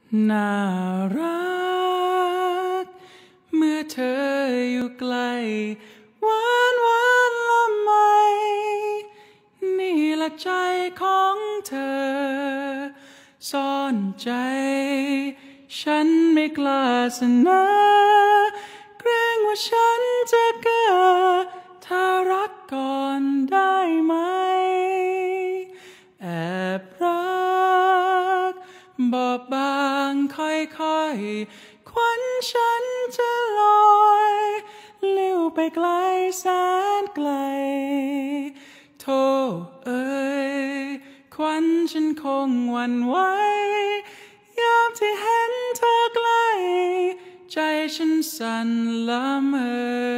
น่ารักเมื่อเธออยู่ใกล้หวานหวานละไมนี่ละใจของเธอซ่อนใจฉันไม่กล้าเสนอเกรงว่าฉันจะเก้อถ้ารักก่อนได้ไหมแอบรักบอบบางค่อยๆควันฉันจะลอยลิ้วไปไกลแสนไกลโธ่เอ่ยควันฉันคงหวั่นไหวยามที่เห็นเธอใกล้ใจฉันสั่นละเมอ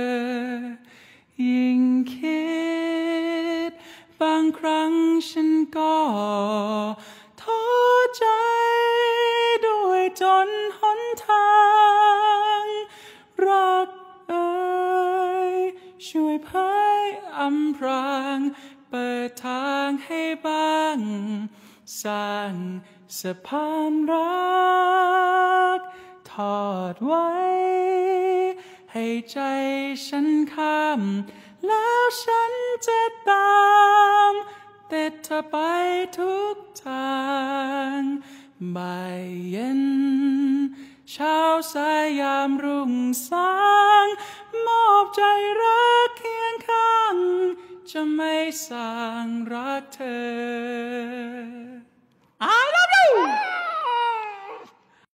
ยิ่งคิดบางครั้งฉันก็ท้อใจด้วยจนหนทางรักเอ่ยช่วยเผยอำพรางเปิดทางให้บ้างสร้างสะพานรักทอดไว้ให้ใจฉันข้ามแล้วฉันจะตามแต่เธอไปทุกทางบ่ายเย็นเช้าสายยามรุ่งสางมอบใจรักเคียงข้างจะไม่สร้างรักเธอ